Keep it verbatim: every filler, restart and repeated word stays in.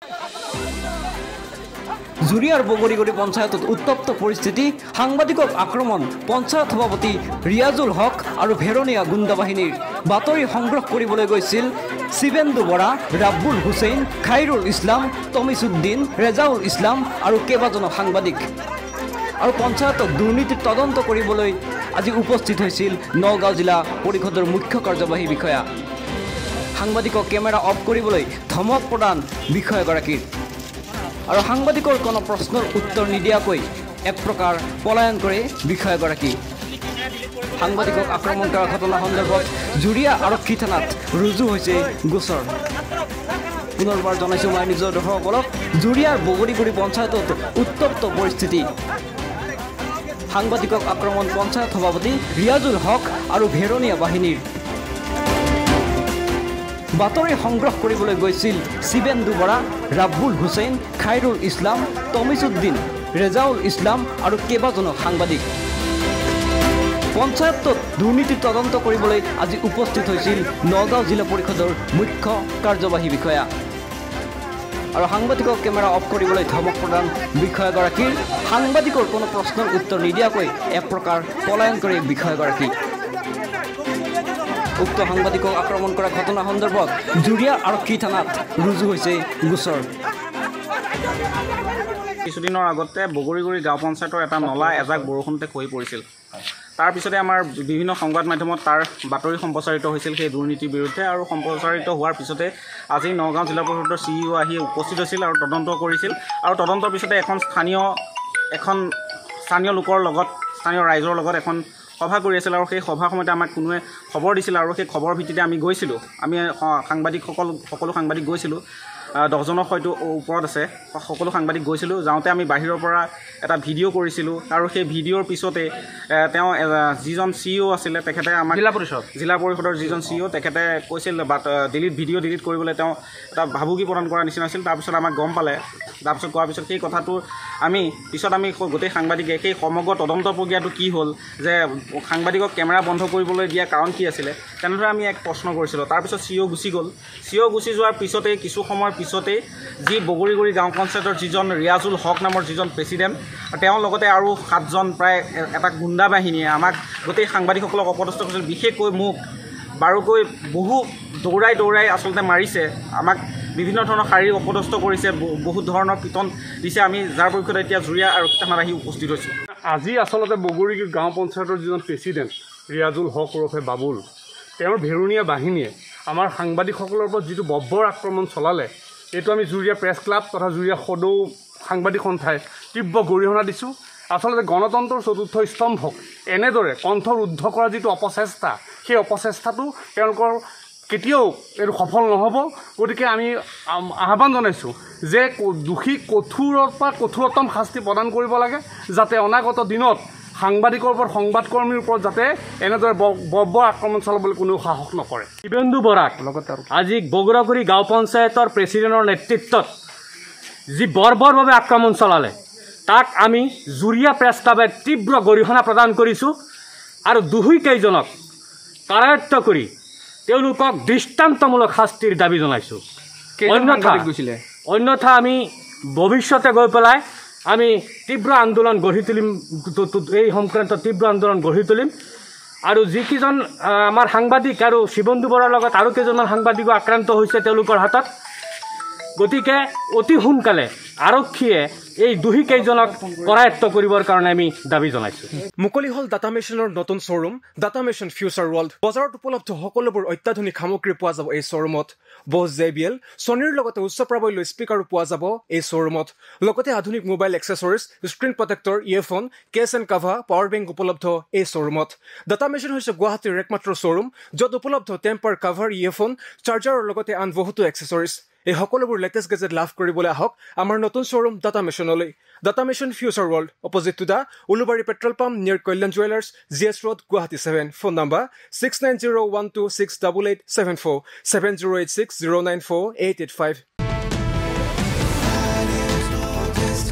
জুৰিয়াৰ বগৰীগুৰি পঞ্চায়তত উত্তপ্ত পৰিস্থিতি, সাংবাদিকক আক্ৰমণ, পঞ্চায়ত সভাপতি ৰিয়াজুল হক আৰু ভেৰণীয়া গুণ্ডা বাহিনীৰ। বাতৰি সংগ্ৰহ কৰিবলৈ গৈছিল শিবেন্দু বৰা, ৰাব্বুল হুছেইন, খাইৰুল ইছলাম, তমিছুদ্দিন, ৰেজাউল ইছলাম আৰু কেইবাজনো সাংবাদিক। আৰু পঞ্চায়তক দুৰ্নীতিৰ তদন্ত কৰিবলৈ আজি উপস্থিত হৈছিল নগাঁও জিলা পৰিষদৰ মুখ্য কাৰ্যবাহী বিষয়া। সাংবাদিকক কেমেৰা অফ কৰিবলৈ ধমক প্ৰদান বিষয়াগৰাকীৰ। আৰু সাংবাদিকৰ কোনো প্ৰশ্নৰ উত্তৰ নিদিয়াকৈ এক প্ৰকাৰ পলায়ন কৰে বিষয়াগৰাকী। সাংবাদিকক আক্ৰমণ কৰা ঘটনা সন্দৰ্ভত জুৰিয়া আৰক্ষী থানাত ৰুজু হৈছে গোচৰ। পুনৰবাৰ জনাইছোঁ মই নিজৰ দৰ্শকসকলক, জুৰিয়াৰ বগৰীগুৰি পঞ্চায়তত উত্তপ্ত পৰিস্থিতি। সাংবাদিকক আক্ৰমণ পঞ্চায়ত সভাপতি ৰিয়াজুল হক আৰু ভেৰণীয়া বাহিনীৰ। বাতৰি সংগ্ৰহ কৰিবলৈ গৈছিল শিবেন্দু বৰা, ৰাব্বুল হুছেইন, খাইৰুল ইছলাম, তমিছুদ্দিন, ৰেজাউল ইছলাম আৰু কেইবাজনো সাংবাদিক। পঞ্চায়তত দুৰ্নীতিৰ তদন্ত কৰিবলৈ আজি উপস্থিত হৈছিল নগাঁও জিলা পৰিষদৰ মুখ্য কাৰ্যবাহী বিষয়া। আৰু সাংবাদিকক কেমেৰা অফ কৰিবলৈ ধমক প্ৰদান বিষয়াগৰাকীৰ। সাংবাদিকৰ কোনো প্ৰশ্নৰ উত্তৰ নিদিয়াকৈ এক প্ৰকাৰ পলায়ন কৰে বিষয়াগৰাকী। উক্ত সাংবাদিকক আক্ৰমণ কৰা ঘটনা সন্দৰ্ভত জুৰিয়া আৰক্ষী থানাত ৰুজু হৈছে গোচৰ। কিছুদিনৰ আগতে বগৰীগুৰি গাঁও পঞ্চায়তৰ এটা নলা এজাক বৰষুণতে খহি পৰিছিল। তাৰ পিছতে আমাৰ বিভিন্ন সংবাদ মাধ্যমত তাৰ বাতৰি সম্প্ৰচাৰিত হৈছিল সেই দুৰ্নীতিৰ বিৰুদ্ধে। আৰু সম্প্ৰচাৰিত হোৱাৰ পিছতে আজি নগাঁও জিলা পৰিষদৰ চি ইও আহি উপস্থিত হৈছিল আৰু তদন্ত কৰিছিল। আৰু তদন্তৰ পিছতে এখন স্থানীয় এখন স্থানীয় লোকৰ লগত স্থানীয় ৰাইজৰ লগত এখন সভা কৰি আছিল। আৰু সেই সভাৰ সময়তে আমাক কোনোৱে খবৰ দিছিল আৰু সেই খবৰৰ ভিত্তিতে আমি গৈছিলোঁ। আমি সাংবাদিকসকল সকলো সাংবাদিক গৈছিলোঁ, দহজনৰ হয়তো ওপৰত আছে, সকলো সাংবাদিক গৈছিলোঁ। যাওঁতে আমি বাহিৰৰ পৰা এটা ভিডিঅ' কৰিছিলোঁ আৰু সেই ভিডিঅ'ৰ পিছতে তেওঁ যিজন চি অ' আছিলে তেখেতে আমাক জিলা পৰিষদ জিলা পৰিষদৰ যিজন চি অ' তেখেতে কৈছিল বাট ডিলিট ভিডিঅ' ডিলিট কৰিবলৈ তেওঁ এটা ভাবুকি প্ৰদান কৰাৰ নিচিনা আছিল। তাৰপিছত আমাক গম পালে। তাৰপিছত কোৱাৰ পিছত সেই কথাটো আমি পিছত আমি গোটেই সাংবাদিকে সেই সমগ্ৰ তদন্ত প্ৰক্ৰিয়াটো কি হ'ল, যে সাংবাদিকক কেমেৰা বন্ধ কৰিবলৈ দিয়া কাৰণ কি আছিলে, তেনেদৰে আমি এক প্ৰশ্ন কৰিছিলোঁ। তাৰপিছত চি অ' গুচি গ'ল। চি অ' গুচি যোৱাৰ পিছতেই কিছু সময়ৰ পিছতেই যি বগৰীগুৰি গাঁও পঞ্চায়তৰ যিজন ৰিয়াজুল হক নামৰ যিজন প্ৰেচিডেণ্ট, তেওঁৰ লগতে আৰু সাতজন প্ৰায় এটা গুণ্ডা বাহিনীয়ে আমাক গোটেই সাংবাদিকসকলক অপদস্থ কৰিছিল। বিশেষকৈ মোক বাৰুকৈ বহু দৌৰাই দৌৰাই আচলতে মাৰিছে, আমাক বিভিন্ন ধৰণৰ শাৰীৰিক অপদস্থ কৰিছে, বহুত ধৰণৰ পিটন দিছে। আমি যাৰ পক্ষত এতিয়া জুৰিয়া আৰক্ষী থানাত আহি উপস্থিত হৈছোঁ। আজি আচলতে বগৰীগুৰি গাঁও পঞ্চায়তৰ যিজন প্ৰেচিডেণ্ট ৰিয়াজুল হক ওৰফে বাবুল, তেওঁৰ ভেৰণীয়া বাহিনীয়ে আমাৰ সাংবাদিকসকলৰ ওপৰত যিটো বব্বৰ আক্ৰমণ চলালে, এইটো আমি জুৰিয়া প্ৰেছ ক্লাব তথা জুৰিয়া সদৌ সাংবাদিক সন্থাই তীব্ৰ গৰিহণা দিছোঁ। আচলতে গণতন্ত্ৰৰ চতুৰ্থ স্তম্ভক এনেদৰে কণ্ঠৰুদ্ধ কৰাৰ যিটো অপচেষ্টা, সেই অপচেষ্টাটো তেওঁলোকৰ কেতিয়াও এইটো সফল নহ'ব। গতিকে আমি আহ্বান জনাইছোঁ যে দোষীক কঠোৰৰ পৰা কঠোৰতম শাস্তি প্ৰদান কৰিব লাগে, যাতে অনাগত দিনত সাংবাদিকৰ ওপৰত সংবাদকৰ্মীৰ ওপৰত যাতে এনেদৰে বৰ্বৰ আক্ৰমণ চলাবলৈ কোনেও সাহস নকৰে। শিবেন্দু বৰাক আজি বগৰীগুৰি গাঁও পঞ্চায়তৰ প্ৰেচিডেণ্টৰ নেতৃত্বত যি বৰ্বৰভাৱে আক্ৰমণ চলালে, তাক আমি জুৰিয়া প্ৰেছ ক্লাবে তীব্ৰ গৰিহণা প্ৰদান কৰিছোঁ আৰু দোষীকেইজনক কাৰায়ত্ব কৰি তেওঁলোকক দৃষ্টান্তমূলক শাস্তিৰ দাবী জনাইছোঁ। অন্যথা অন্যথা আমি ভৱিষ্যতে গৈ পেলাই আমি তীব্ৰ আন্দোলন গঢ়ি তুলিম, এই সংক্ৰান্তত তীব্ৰ আন্দোলন গঢ়ি তুলিম। আৰু যিকেইজন আমাৰ সাংবাদিক আৰু শিবেন্দু বৰাৰ লগত আৰু কেইজনমান সাংবাদিকো আক্ৰান্ত হৈছে তেওঁলোকৰ হাতত, গতিকে অতি সোনকালে আৰক্ষীয়ে এই দোষীকেইজনক কৰায়ত্ব কৰিবৰ কাৰণে আমি দাবী জনাইছোঁ। মুকলি হ'ল ডাটা মেচিনৰ নতুন showroom data machine future world. বজাৰত উপলব্ধ সকলোবোৰ অত্যাধুনিক সামগ্ৰী পোৱা যাব এই শ্বৰুমত। বছ জে বি এল, ছনীৰ লগতে উচ্চ প্ৰাবল্য স্পীকাৰো পোৱা যাব এই শ্বৰুমত। লগতে আধুনিক mobile accessories, screen protector, earphone, case and cover, power bank উপলব্ধ এই শ্বৰুমত। ডাটা মেচিন হৈছে গুৱাহাটীৰ একমাত্ৰ শ্বৰুম য'ত উপলব্ধ টেম্পাৰ কাভাৰ, ইয়েৰফোন, চাৰ্জাৰৰ লগতে আন বহুতো এক্সেছৰিজ। এই সকলোবোৰ লেটেষ্ট গেজেট লাভ কৰিবলৈ আহক আমাৰ নতুন শ্বৰুম ডাটা মেচিনলৈ। Data machine future world, opposite to the Ulubari petrol pump near Kalyan jewellers, G S road, Guwahati seven. Phone number six nine zero' one two six double eight seven four, seven zero' eight six zero' nine four eight eight five.